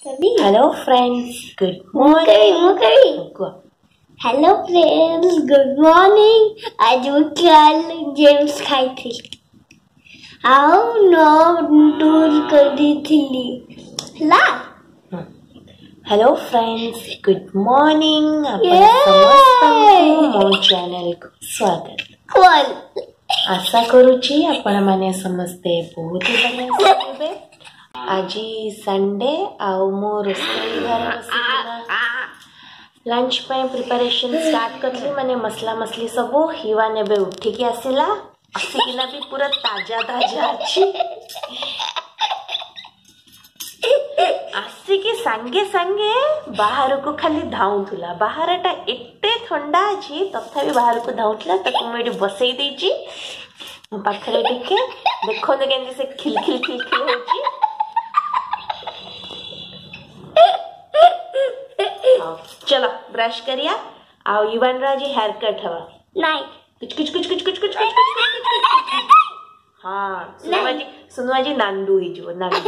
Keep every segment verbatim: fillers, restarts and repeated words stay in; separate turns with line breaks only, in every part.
Hello friends, good morning.
Hello friends, good morning. आज वो कल जेम्स खाई थी आओ नो टूर कर दी थी ला।
Hello friends, good morning. समस्त मो चैनल को स्वागत।
खोल
आशा करुची आपण माने समस्ते बहुत बढ़िया से। आज संडे आउ मो रोसई घर बसिना लंच पे प्रिपरेशन स्टार्ट करली। माने मसला मसली सब हिवा नेबे उठी के आसिला, आसिकिना भी पूरा ताजा ताजा अछि। आसिकी संगे संगे बाहर को खाली धाउथुला। बाहरटा एते ठंडा अछि तथापि बाहर को धाउथला। ताको मैं एठी बसई देछि पाखरे टिके देखो तो केंदी से खिल खिल खिल खिल होछि। चलो ब्रश करिया आउ युवन राजी हेयर कट हवा
नहीं
कुछ कुछ कुछ कुछ कुछ कुछ कुछ कुछ। हाँ सुनुआ जी सुनुआ जी नांदू ही जो नांदू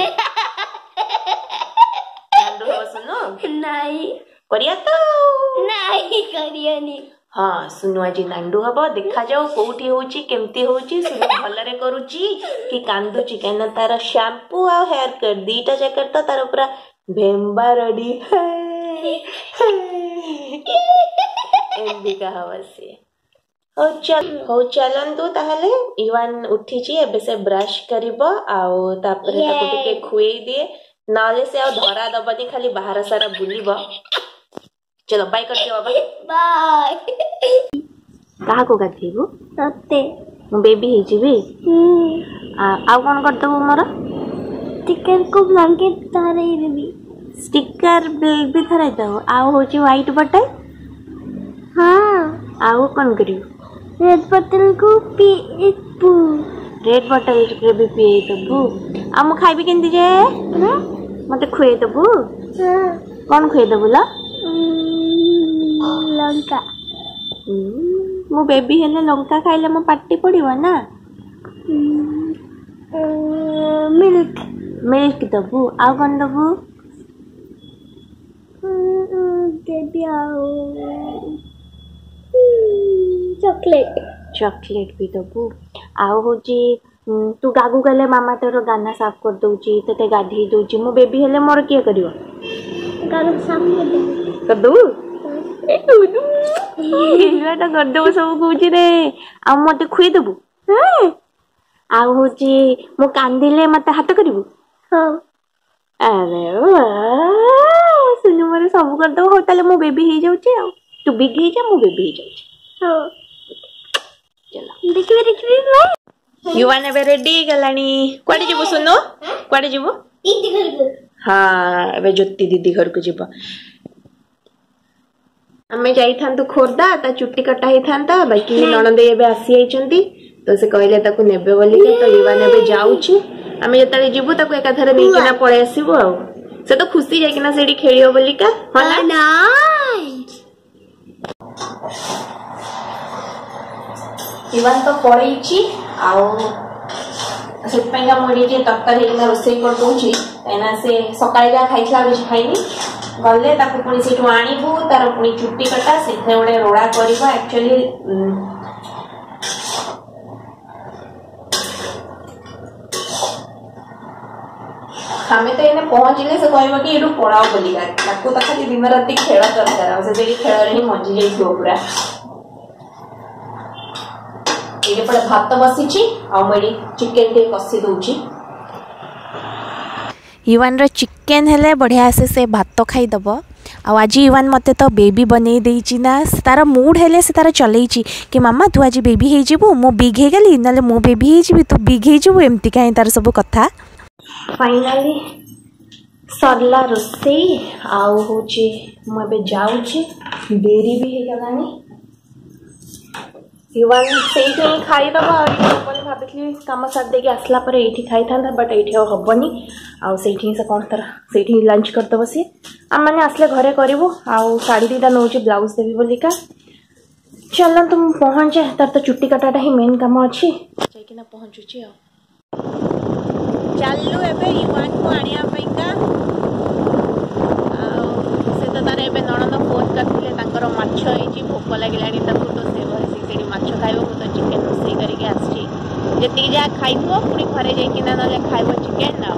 नांदू हवा सुनो
नहीं
करिया तो
नहीं करिया नहीं।
हाँ सुनुआ जी नांदू हवा देखा जाओ कोठी होची केमती होची सुनु भलरे करूची कि कांदुची कहना तार शैम्पू आ हेयर कट दीटा जैकेट तो तार पूरा भेंबा रेडी है एमबी का हवा से। हो चल हो चलंतु ताहले इवान उठीची एबे से ब्रश करिबो आउ तापरे ताको टिके खुएई दिए नाले से आ धरा दबनी खाली बाहर सारा बुलीबो। चलो बाय कर दियो बाबा
बाय।
कहा को गाथीबो
तते
मो बेबी हे जीबी
हम्म
आ आ कोन कर दबो मोर
चिकन को ब्लैंकेट तारे देबी
स्टिकर भी थराई दो आउ होची व्हाइट बटन।
हाँ
आउ कौन करियो
रेड बटल को पीपू
रेड बटल के भी पिए दबु आ मु खाइबी केंदी जे मते खुए दबु।
हाँ
कौन खुए दबु ला
लंका
मो बेबी हेले लंका खाइले मो पार्टी पड़िबो ना।
मिल्क
मिल्क दबु आ कौन दबु
चॉकलेट
चॉकलेट भी दबु आउ होची तू गागू गले मामा तोर गाना साफ कर दउची तते गाधी दउची मो बेबी हेले मोर के करियो
गाना साफ कर दे
कर दउ ए दुदु हिलटा कर दउ सब कहूची रे आ मते खुई दबु। हां आउ होची मो कांदिले मते हाथ करिबु।
हां
अरे वाह सुनु मोर सब कर दो। हो ताले मो बेबी हे जाउची आ तू बिग हे जा मो बेबी हे जाउची।
हां
चलो
देखबे देखबे भाई
युवान एबे रेडी गलानी कोडे जीवो सुनो कोडे जीवो
दीदी घर को।
हाँ एबे ज्योति दीदी घर को जीवो। आमे जाई थांतु खोरदा ता चुट्टी कटा ही थांता बाकी ननदे एबे आसी आइचंती तो से कहले ताको नेबे बोली के तो युवान एबे जाउची आमे जतले जीवो ताको एका थरे नै केना पळे आसीबो आ से तो खुशी जाय केना सेडी खेलियो बोली का होला
नाइस।
इवान तो पड़ेची आउ से पेंगा मोडी जे तरकारी ना रोसई कर दोची एना से सकाळे जा खाइछला बेस खाइनी गले ताको पुनी सेटु आनीबु तार पुनी चुट्टी कटा सेथे ओडे रोडा करबो। एक्चुअली हमें तो इने पहुंचले से कहबो कि एडु पड़ाओ बोली गा ताको त खाली दिन राती खेळ करतारा से देली खेळ रे ही मजी जाई थो पूरा। ये पड़े भात बसीची आ मडी चिकन टे कसी दोची।
युवान रो चिकन हेले बढ़िया से से भात खाई दबो। आ आज युवान मते तो बेबी बनै देइची ना तार मूड हेले से तार चलैची कि मामा तू आज बेबी हे जीवो मो बिग हे गेली नले मो बेबी हे जीवी तू बिग हे जीवो एम्ति काई तार सब कथा।
फाइनली सरला रोसई आउ होची म बे जाउची देरी भी हे गलानी। युवान सेठी खाई दबा बोले भाबितली काम साथ देके आसला पर एठी खाई था बट एठी हबनी आउ सेठी से कोन तरह सेठी लंच कर दबो से हम माने आसले घरे करिवो आउ साड़ी दीटा नोची ब्लाउज देबी बोली का। चल तुम पहुंचे तर तो चुट्टी कटाटा ही मेन काम अछि जाई कि ना पहुंचुची आ चालू एबे युवान को आनिया पैका मते एबे नणंद फोन करथिले तांकर माछ होईची भोक लागिलानी ताकू तो से बसी सेडी माछ खाइबो मु तो चिकन रोसई करके आछि जेती जा खाइबो पुरी घरे जाई किना नले खाइबो चिकन ना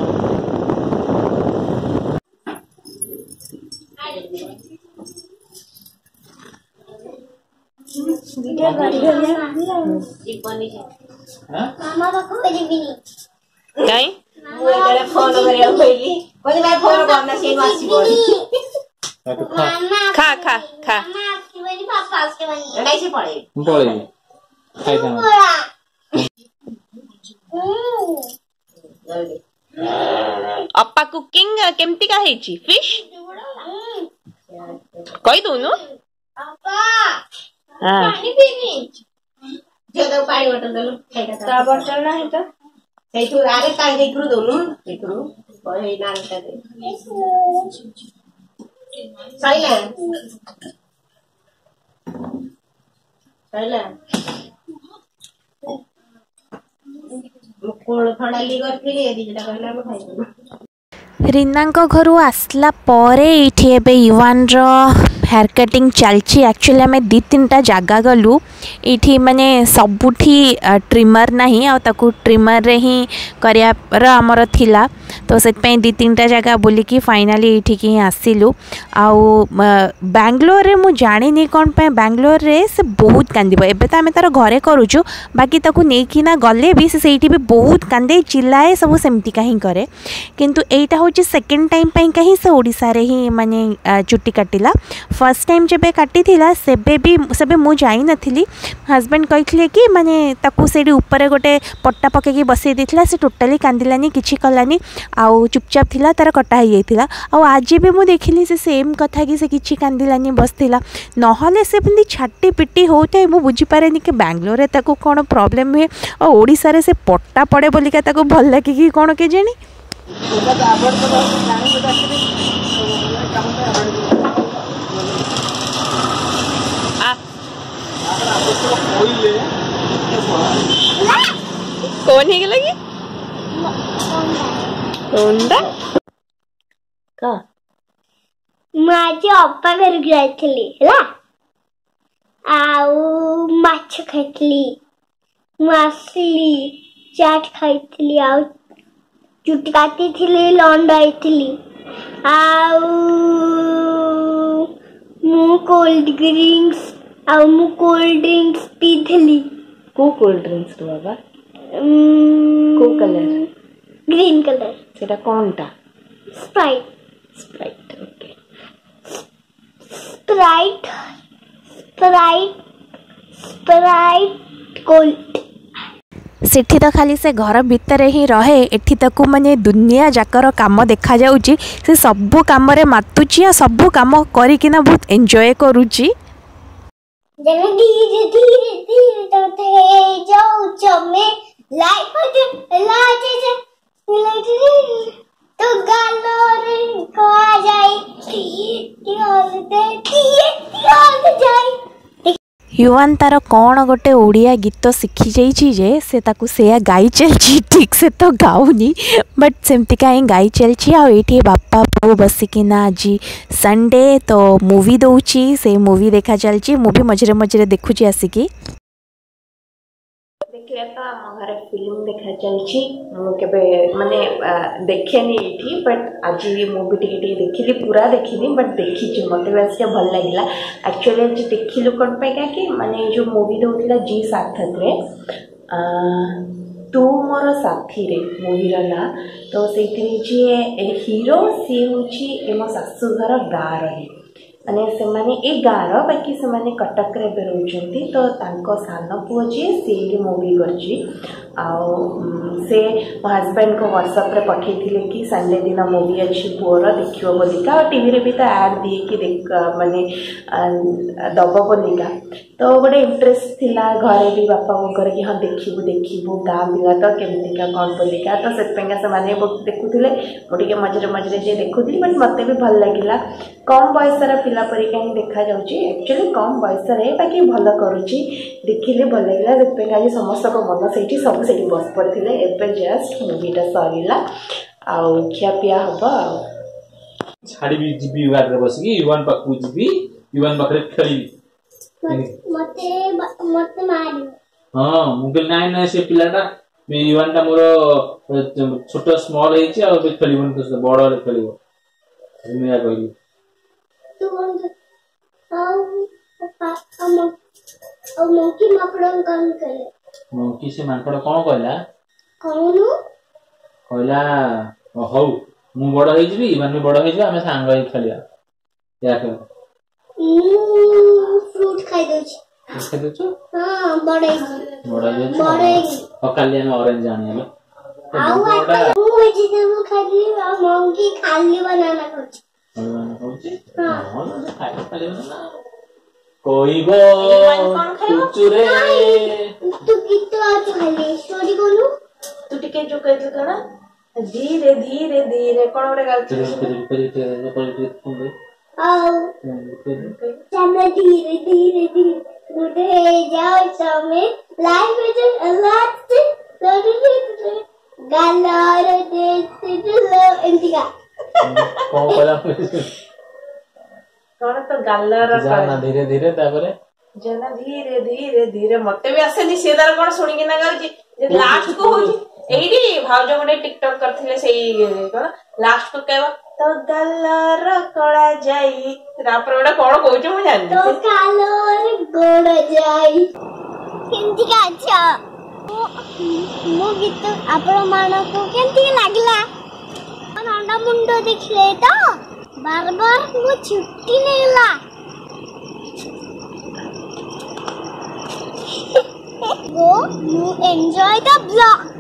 वीडियो
मामा बाको बेबी
नहीं
ମୁଁ ଏଠାରେ ଫୋନ କରିବାକୁ କହିଲି କହିଲି ଭାଇ ଫୋନ କରନା ସେ ଆସିବ
खा खा खा
मामा आसीबनी पापा आसीबनी
ନାଇଁ ସେ ପଳେଇ
ପଳେଇବି ଖାଇଦା
अप्पा कुकिंग केमती का हेची फिश कहि दोनु
पापा
हां
पानी पीनी
ଝିଅ ତାକୁ ପାଣି ବୋତଲ ଦେଲୁ ସେଇଟା
ତା ବଟଲ ନାହିଁ ତ
ସେଇଠୁ ଆରେ କାଇଁ ଦେଇଥିରୁ ଦଉନୁ ସେଇଠୁ କହି ନାନଟା ଦେ ସଇଲା ସଇଲା କୋଳ ଥଣ୍ଡା ଲି କରିଥିଲି ଏ ଦିଟା କହିଲା ମୁଁ ଖାଇଦେବି
रीनाଙ୍କ ଘରୁ ଆସିଲା ପରେ ଏଇଠି ଏବେ ୟୁୱାନର हेयर कटिंग चलची एक्चुअली आम दी तीन टा जगह गलु ये माने सबुठी ट्रिमर नहीं आ ताकू ट्रिमर रे ही करार आमर थिला तो से दी तीन टा जगह बुलिकी फाइनाली ये ही आसिलु आउ बेंगलोर रे मु जानी कौन पे बेंगलोर रे से बहुत कांदिब एबे तो आम तार घरे करूचु बाकी ताकू नेकिना गले भी से सेठी भी बहुत कांदे चिल्लाए सब सेमती का ही करे किंतु एटा होची सेकंड टाइम पई कहीं से ओडिसा रे ही माने चुट्टी काटिला फर्स्ट टाइम जब काटी थिला सेबे भी सेबे मु जाई नथिली हस्बैंड कहिथिले कि माने ताकू सेडी ऊपर गोटे पट्टा पकेकी बसई देथिला से टोटली कांदिलानी किछि कलानी आउ चुपचाप थिला तार कटा ही जाइथिला आउ आज भी मु देखिली से सेम कथा कि से किछि कांदिलानी बसथिला नहले से बिंदी छाटी पिटी होते मु बुझी पारेनी कि बेंगलोर रे ताकू कोन प्रॉब्लम है और ओडिसा रे से पट्टा पड़े बोलिका ताकू भल लागे कि कोन के जानी कौन है लगी होंडा
का माजे अप्पा घर जाइथली हला आउ माछ खाइथली मासली चाट खाइथली आउ चुट काटी थली लंडा आइथली आउ मु कोल्ड ड्रिंक्स आउ मु कोल्ड ड्रिंक्स पीथली
को कोल्ड ड्रिंक्स तो बाबा
को
कलर
ग्रीन कलर
सेटा कोनटा
Sprite
Sprite okay
Sprite Sprite Sprite cold
सेठी तो खाली से घर भितर ही रहे एठी तक माने दुनिया जाकर काम देखा जाउची से सब काम रे मातुची आ सब काम करिकिना बहुत एंजॉय करूची
धीरे धीरे धीरे धीरे तो हे जाऊ चमे लाइफ हो लाजे जे तो गालोरे को जाई ती और दे ती और जाई
युवान तार कौन गोटे ओडिया गीत शिखी जाइए जे से ताकू से गाई चलची ठीक से तो गाऊनी बट सेमती का गाई चलची आ ये बापा पुओ बसिकिना आज संडे तो मूवी दौची से मूवी देखा चलची मूवी मझे मझे देखुची आसिकी
देखिए तो आम घर फिल्म देखा चलची मुझे माने देखेनी ये बट आज मूवी टी टी देखिली पूरा देखनी बट देखी मत भी भल लगे एक्चुअली आज देखिलु कौन पाई कि माने जो मूवी दौला जी सार्थक रे तू मोर साथी रे मूवीर ना तो से हीरो सी हूँ मो शाशुघर गाँव रही माने से माने ए गाँव बाकी से माने कटक रे रोचंती तो तांको सान पुओ जी से मूवी करची आउ से मो हस्बैंड को व्हाट्सएप रे पठेइथिले कि संडे दिन मूवी अच्छी पुओर देखियो बोलिका और टीवी रे भी तो ऐड दिए कि देख माने दब बोलिका तो गोटे इंटरेस्ट थिला घरे भी बापा को कर कि हाँ देखिबू देखिबू गाँ बिला तो केमतिका कौन बोलिका तो से से माने देखुथिले मोटिके मझे मझे जे देखुथिली बट मते भी भल लागिला कम बयसर पिला परी कहीं देखा जाउची एक्चुअली कम बयस रे बाकी भल करूची देखिले भल लागिला से आज समस्त को मन सेठी सब सेठी बस पड़थिले एबे जस्ट मूवीटा सरीला आ खिया पिया हबो।
छाड़ी भी जीबी गाड़ी बसिकी युवान पाखु जीबी युवान पाखरे खेलिबी
मते मते मारियो
हां मुगल नाइ ना से पिलाटा युवान टा मोर छोट स्मॉल हेची आ बे खेलिबन तो बड़ रे खेलिबो मैं कहली
तू कौन आओ हम और मंकी माकड़न काम करे
मंकी से माकड़ कोन कहला
कौन
कहला हौ मु बड़ हे जीबी माने बड़ हे जीबा हमें सांग हे खेलिया या कर
फ्रूट खाई दो छी
खाई दो छ
हां बड़ हे
बड़ हे
बड़ हे
पकालिया में ऑरेंज आने लो
आउ आता मु हे जी हम खाली आ मंकी खाली बनाना खाछ
बनाना खाछ
हां
हां खाई खाली बनाना कोइबो चुचुरे
तू कितो आज खाली स्टोरी बोलू
तू टिके जो कहत कना धीरे धीरे धीरे कोन ओरे गाल
आओ चलो धीरे धीरे धीरे उड़े जाओ समय लाइफ में जो लास्ट गालार देते लो इंडिया
कौन कहला
कौन तो गालार
जाना धीरे धीरे तापरे
जना धीरे धीरे धीरे मते भी आसे नि सेदार कोन सुनी कि ना गाउची जे लास्ट को होची एडी भाउज गोटे टिकटॉक करथिले सेई कोन लास्ट को कहबा तो गालार कळा जाई तापर ओडा कोन कहउछ मु जानि
तो गालार गोड़ जाई हिंदी का अच्छा मो गीत आपण मानको केंती लागला अंडा मुंडो देखले तो बार बार मो छुट्टी नेला go you enjoy the vlog